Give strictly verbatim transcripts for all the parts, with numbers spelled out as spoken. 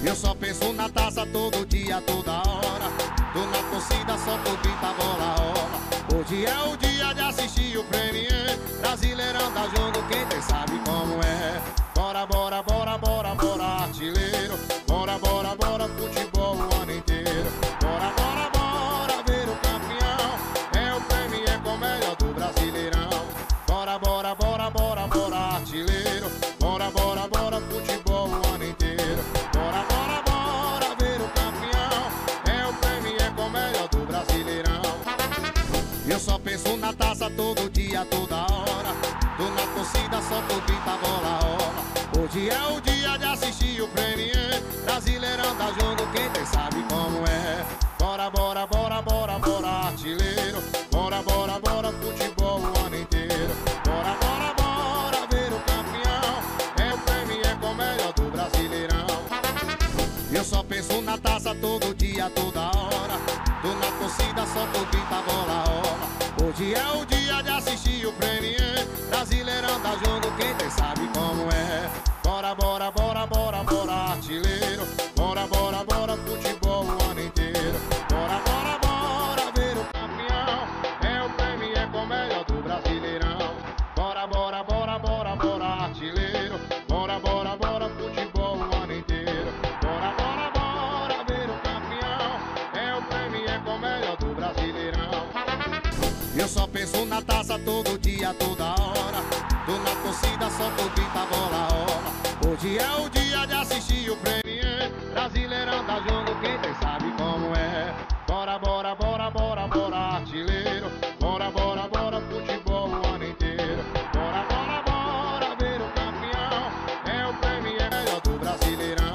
Eu só penso na taça todo dia, toda hora. Tô na torcida, só tô grita, bola rola. Hoje é o dia de assistir o Premier. Brasileirão tá jogo, quem tem sabe como é. Bora, bora, bora, bora, bora, artilheiro. Bora, bora, bora, futebol o ano inteiro. Bora, bora, bora, ver o campeão. É o Premier com o melhor do Brasileirão. Bora, bora, bora, bora, bora, artilheiro. Bora, bora, bora, futebol o ano inteiro. Bora, bora, bora, ver o campeão. É o Premier com o melhor do Brasileirão. Eu só penso na taça todo dia, toda hora. Tô na torcida, só tô grita, bola rola. Hoje é o dia de assistir o Premier. Brasileirão tá jogo, quem tem sabe como é. Bora, bora, bora, bora, bora, artilheiro. Bora, bora, bora, futebol o ano inteiro. Bora, bora, bora, ver o campeão. É o Premier com o melhor do Brasileirão. Eu só penso na taça todo dia, toda hora. Tô na torcida, só tô grita, bola rola. Hoje é o dia de assistir o Premier. Brasileirão tá jogo, quem tem sabe como é. Bora, bora, bora, bora, bora, artilheiro. Bora, bora, bora, futebol o ano inteiro. Bora, bora, bora, ver o campeão. É o Premier com o melhor do Brasileirão. Bora, bora, bora, bora, bora, artilheiro. Bora, bora, bora, futebol o ano inteiro. Bora, bora, bora, ver o campeão. É o Premier com o melhor do Brasileirão. Eu só penso na taça todo dia, toda hora. Tô na torcida, só tô grita, bola rola. Hoje é o dia de assistir o Premier. Brasileirão tá jogo, quem tem sabe como é. Bora, bora, bora, bora, bora, artilheiro. Bora, bora, bora, futebol o ano inteiro. Bora, bora, bora, ver o campeão. É o Premier melhor do Brasileirão.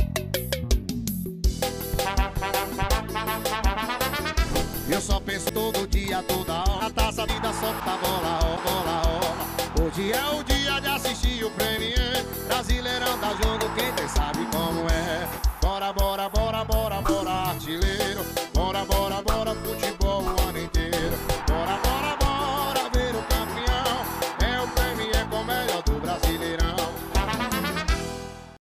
Eu só penso todo dia, toda hora. A taça vida só tá bola, ó, bola, rola. Hoje é o dia de assistir o Premier. Brasileirão tá jogo, quem tem sabe como é. Bora, bora, bora, bora, bora, artilheiro.